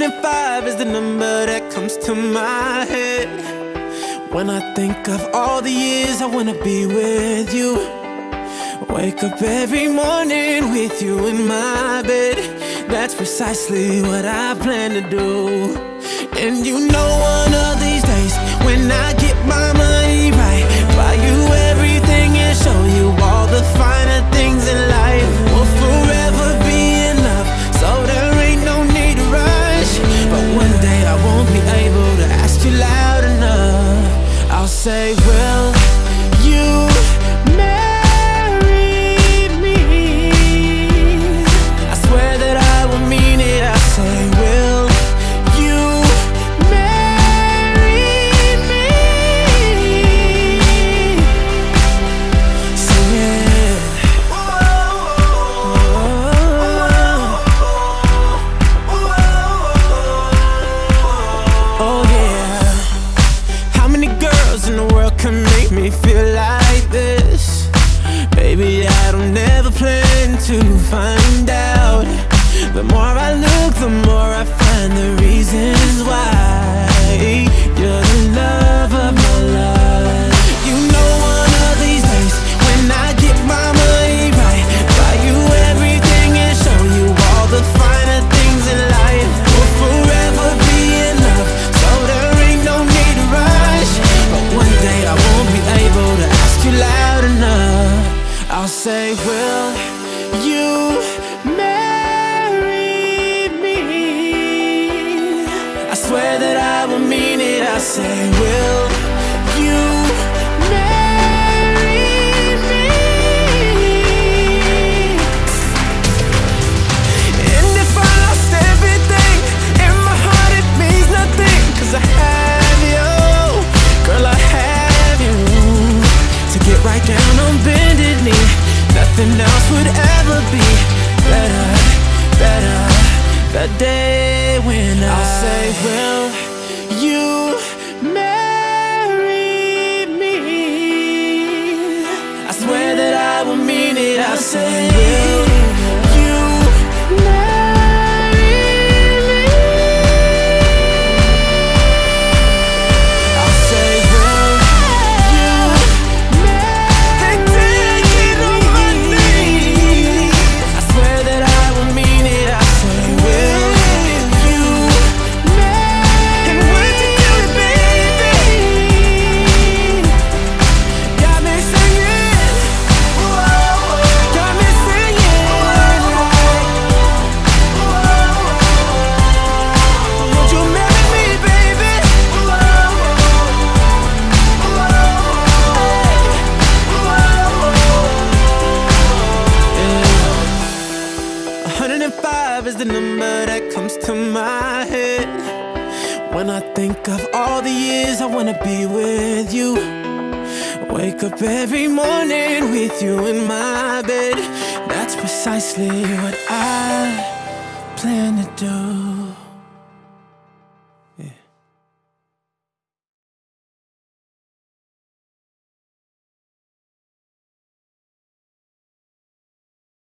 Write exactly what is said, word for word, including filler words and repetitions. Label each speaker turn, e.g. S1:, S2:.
S1: hundred five is the number that comes to my head when I think of all the years I wanna be with you. Wake up every morning with you in my bed. That's precisely what I plan to do. And you know one of these days, when I get my money right, buy you everything and show you all the finer things in life. We'll forever be in love, so there ain't no need to rush. But one day I won't be able to ask you loud enough. I'll say, will you marry me? I swear that I will mean it. I say, will you marry me? Sing it. Oh yeah. How many girls in the world can make me feel like this? Baby, I don't ever plan to find out. The more I look, the more I find the reasons why you're the love of my life. You know one of these days, when I get my money right, buy you everything and show you all the finer things in life. We'll forever be in love, so there ain't no need to rush. But one day I won't be able to ask you loud enough. I'll say, will you marry me? I swear that I will mean it. I say, will you marry me? And if I lost everything, in my heart it means nothing, 'cause I have you, girl, I have you. To get right down on bended knee, nothing else would ever be better, better. The day when I'll say, will you marry me? I swear that I will mean it. I'll say, will you marry me? I'll say, will you marry me? I swear that I will mean it. I say, will you marry? And would you do it, baby? Got me singing, got me singing. Would you marry me, baby? one hundred five is the number that comes to my head when I think of all the years I wanna be with you. Wake up every morning with you in my bed. That's precisely what I